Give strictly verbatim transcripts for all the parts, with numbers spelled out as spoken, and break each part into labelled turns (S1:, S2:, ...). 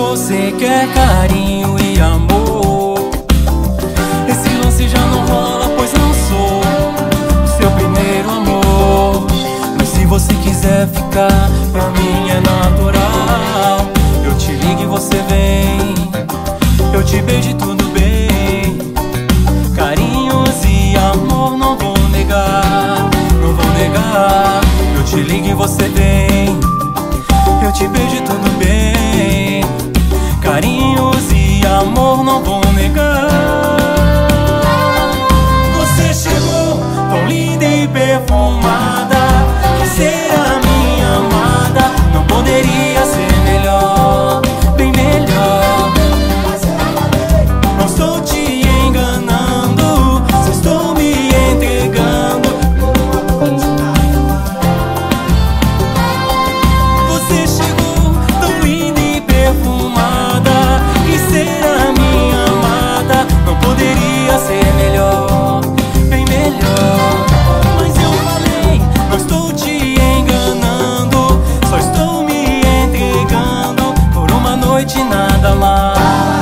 S1: você quer carinho e amor. Esse lance já não rola, pois não sou o seu primeiro amor. Mas se você quiser ficar, pra mim é natural. Eu te ligo e você vem, eu te beijo e tudo bem. Carinhos e amor não vou negar, não vou negar. Eu te ligo e você vem, eu te beijo e tudo bem. Carinhos e amor não vou negar. Você chegou tão linda e perfumada, quer ser a minha amada. Não poderia ser melhor, bem melhor. Não estou te enganando, só estou me entregando. Você chegou tão linda e perfumada, quis ser a minha amada. Não poderia ser melhor, bem melhor. Mas eu falei, não estou te enganando, só estou me entregando por uma noite, nada mais.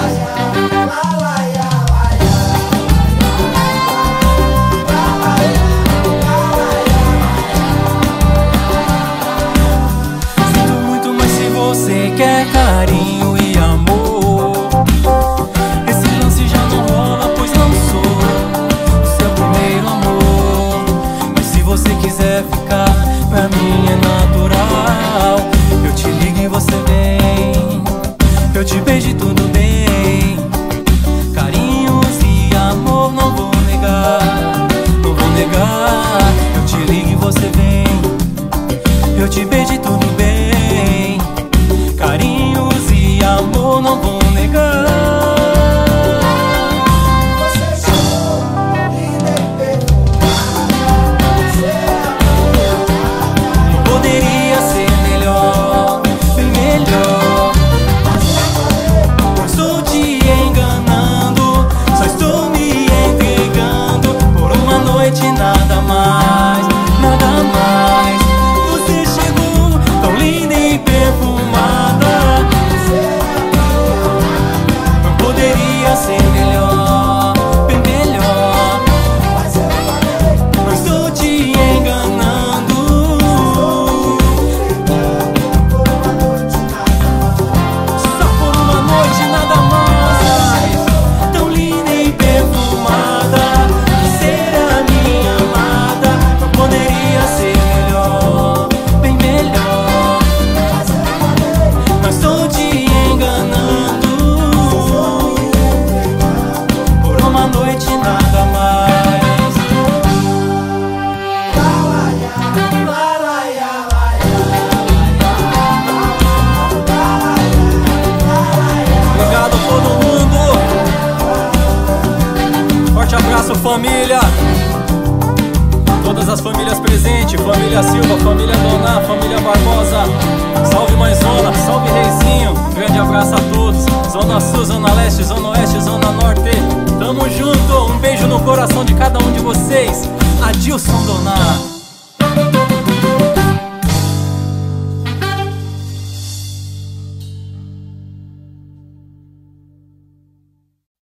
S1: Sinto muito, mas se você quer carinho e amor, esse lance já não rola, pois não sou o seu primeiro amor. Mas se você quiser ficar, pra mim é natural. Eu te ligo e você vem, eu te beijo e tudo bem. Carinhos e amor não vou negar, não vou negar. Eu te ligo e você vem, eu te beijo e tudo bem. Carinhos e amor não vou negar.
S2: Você chegou linda e perfumada, você é a minha amada.
S1: Não poderia ser melhor, bem melhor. Não estou te enganando, só estou me entregando por uma noite, nada mais, nada mais. Você chegou tão linda e perfumada, não poderia ser melhor, bem melhor. Não estou te enganando, só por uma noite, nada mais. Tão linda e perfumada, quis ser a minha amada. Não poderia ser melhor, bem melhor. Não estou te enganando, por uma noite, nada mais. Obrigado a todo mundo. Forte abraço, família. Todas as famílias presentes, família Silva, família Doná, família Barbosa. Salve Mãe Zona, salve Reizinho. Grande abraço a todos. Zona Sul, Zona Leste, Zona Oeste, Zona Norte. Tamo junto, um beijo no coração de cada um de vocês. Adilson Doná.